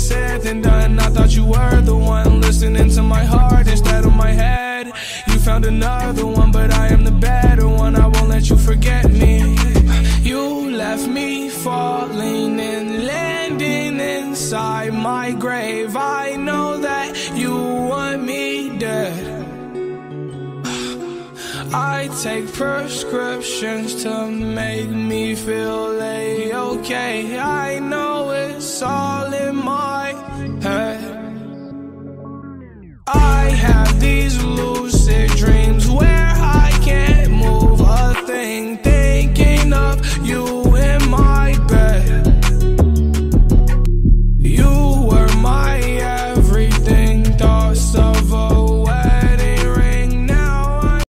said than done. I thought you were the one listening to my heart instead of my head. You found another one, but I am the better one. I won't let you forget me. You left me falling and landing inside my grave. I know that you want me dead. I take prescriptions to make me feel A-okay. I know it's all in